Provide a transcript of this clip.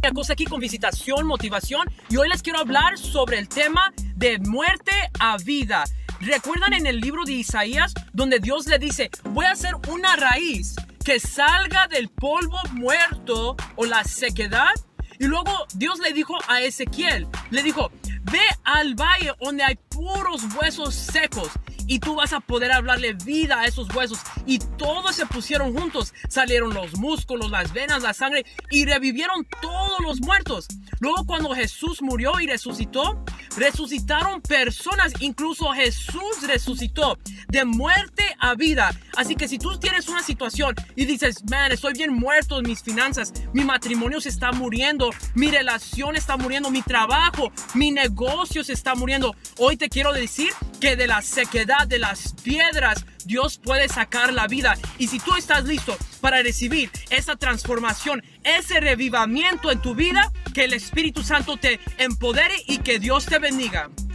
Una cosa aquí con visitación, motivación, y hoy les quiero hablar sobre el tema de muerte a vida. ¿Recuerdan en el libro de Isaías donde Dios le dice, voy a hacer una raíz que salga del polvo muerto o la sequedad? Y luego Dios le dijo a Ezequiel, le dijo, ve al valle donde hay puros huesos secos y tú vas a poder hablarle vida a esos huesos. Y todos se pusieron juntos, salieron los músculos, las venas, la sangre y revivieron todos los muertos. Luego cuando Jesús murió y resucitó, resucitaron personas, incluso Jesús resucitó de muerte a vida. Así que si tú tienes una situación y dices, man, estoy bien muerto en mis finanzas, mi matrimonio se está muriendo, mi relación está muriendo, mi trabajo, mi negocio se está muriendo, hoy te quiero decir que de la sequedad, de las piedras, Dios puede sacar la vida. Y si tú estás listo para recibir esa transformación, ese revivamiento en tu vida, que el Espíritu Santo te empodere y que Dios te bendiga.